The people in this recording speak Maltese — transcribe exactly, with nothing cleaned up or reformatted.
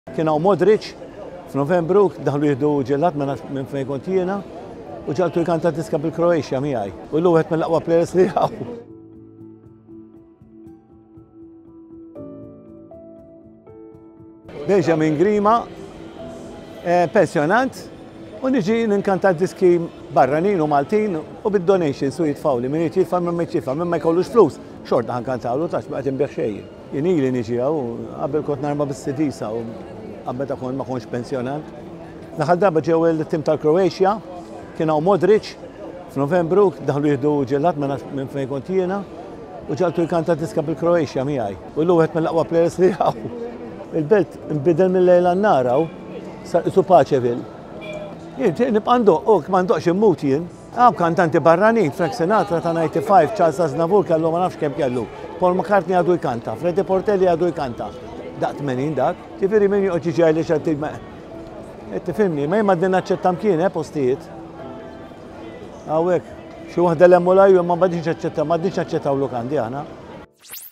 Kien hawn Modric f'Novembru daħlu jieħdu ġellat minn fejn kont jiena u ġaltu jkanta diska bil-Kroatja miegħi. U l wieħed mill-aqwa players li hawn. Benjamin Grima, pensjonant, u niġi ninkanta diski barranin u Maltin u bid-donations u jitfawli, minn jitfa' minn ma jitfa' minn ma jkollux flus, xorta ħankantawlu tax baqgħet inbeħ xejn. Jien ili niġi hawn qabel kont narma bis-sidisa u qabel ta' ma konx pensjonant. L-aħħar darba ġew il-tim tal-Kroatja, kien hawn Modric f'Novembru daħlu jieħdu ġellat minn fejn kont jiena u ġaltu jkanta diska bil-Kroatja miegħi. U l wieħed mill-aqwa players li hawn. Il-belt inbidel mill-lejla n-nara u sar isu Paċevil. Jien nibqa' ndoq, u ma ndoqx immut jien. Għab kantanti barranin, Frank Sinatra ta' ninety-five, Charles Aznavour kellu ma nafx kemm kellu. Paul McCartney għadu jkanta, Freddie Portelli għadu jkanta. Daq tmenin dak, tifiri min joqgħod jiġi għajli xarti ma. Tifhimni, ma jimma din naċċettam kien, postijiet. Hawnhekk, xi waħda l-emmolaju ma badix naċċetta, ma badix naċċettaw lokandi aħna.